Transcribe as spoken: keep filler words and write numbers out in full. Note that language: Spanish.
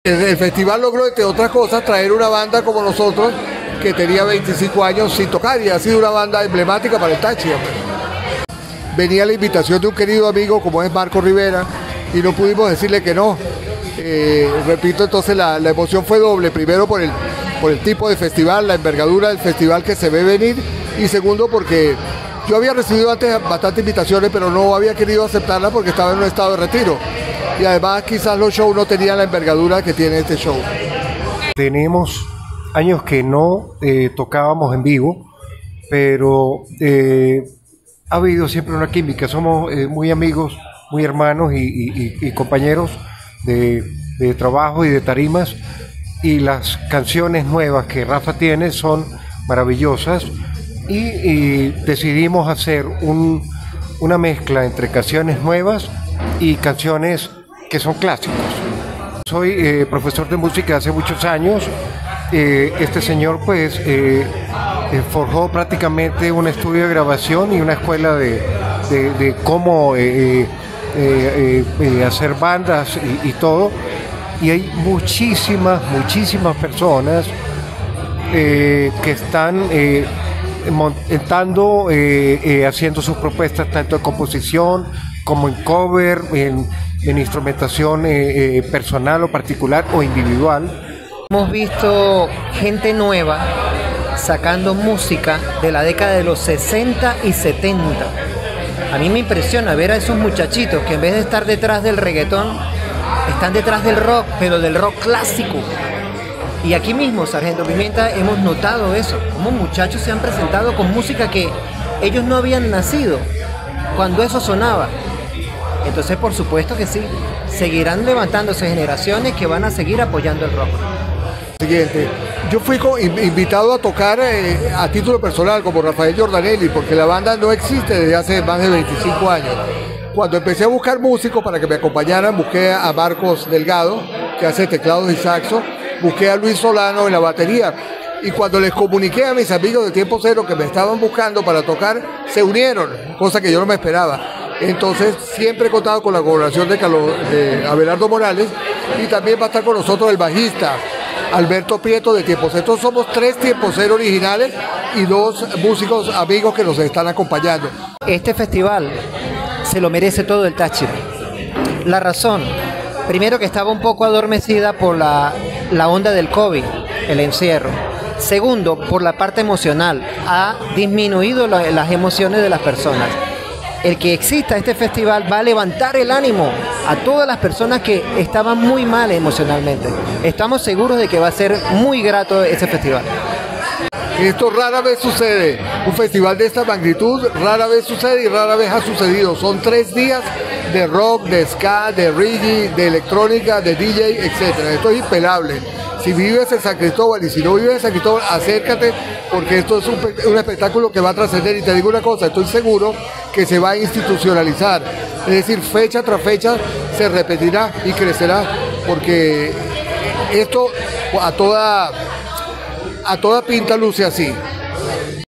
El, el festival logró, entre otras cosas, traer una banda como nosotros, que tenía veinticinco años sin tocar, y ha sido una banda emblemática para el Táchira. Venía la invitación de un querido amigo como es Marco Rivera, y no pudimos decirle que no. Eh, repito, entonces la, la emoción fue doble, primero por el, por el tipo de festival, la envergadura del festival que se ve venir, y segundo porque yo había recibido antes bastantes invitaciones, pero no había querido aceptarlas porque estaba en un estado de retiro, y además quizás los shows no tenían la envergadura que tiene este show. Tenemos años que no eh, tocábamos en vivo, pero eh, ha habido siempre una química, somos eh, muy amigos, muy hermanos y, y, y compañeros de, de trabajo y de tarimas, y las canciones nuevas que Rafa tiene son maravillosas, y, y decidimos hacer un, una mezcla entre canciones nuevas y canciones que son clásicos. Soy eh, profesor de música hace muchos años. Eh, este señor pues eh, eh, forjó prácticamente un estudio de grabación y una escuela de, de, de cómo eh, eh, eh, eh, hacer bandas y, y todo, y hay muchísimas, muchísimas personas eh, que están eh, montando, eh, eh, haciendo sus propuestas tanto en composición como en cover, en, en instrumentación eh, eh, personal o particular o individual. Hemos visto gente nueva sacando música de la década de los sesenta y setenta. A mí me impresiona ver a esos muchachitos que en vez de estar detrás del reggaetón, están detrás del rock, pero del rock clásico. Y aquí mismo, Sargento Pimienta, hemos notado eso, como muchachos se han presentado con música que ellos no habían nacido cuando eso sonaba. Entonces, por supuesto que sí, seguirán levantándose generaciones que van a seguir apoyando el rock. Siguiente, yo fui invitado a tocar eh, a título personal como Rafael Giordanelli, porque la banda no existe desde hace más de veinticinco años. Cuando empecé a buscar músicos para que me acompañaran, busqué a Marcos Delgado, que hace teclados y saxo, busqué a Luis Solano en la batería, y cuando les comuniqué a mis amigos de Tiempo Cero que me estaban buscando para tocar, se unieron, cosa que yo no me esperaba. Entonces siempre he contado con la colaboración de, Carlos, de Abelardo Morales, y también va a estar con nosotros el bajista Alberto Prieto de Tiempo Cero. Entonces somos tres Tiempo Cero originales y dos músicos amigos que nos están acompañando. Este festival se lo merece todo el Táchira. La razón, primero que estaba un poco adormecida por la, la onda del COVID, el encierro. Segundo, por la parte emocional, ha disminuido la, las emociones de las personas. El que exista este festival va a levantar el ánimo a todas las personas que estaban muy mal emocionalmente. Estamos seguros de que va a ser muy grato ese festival. Esto rara vez sucede, un festival de esta magnitud rara vez sucede y rara vez ha sucedido. Son tres días de rock, de ska, de reggae, de electrónica, de D J, etcétera. Esto es impelable. Si vives en San Cristóbal y si no vives en San Cristóbal, acércate, porque esto es un, un espectáculo que va a trascender. Y te digo una cosa, estoy seguro que se va a institucionalizar. Es decir, fecha tras fecha se repetirá y crecerá, porque esto a toda, a toda pinta luce así.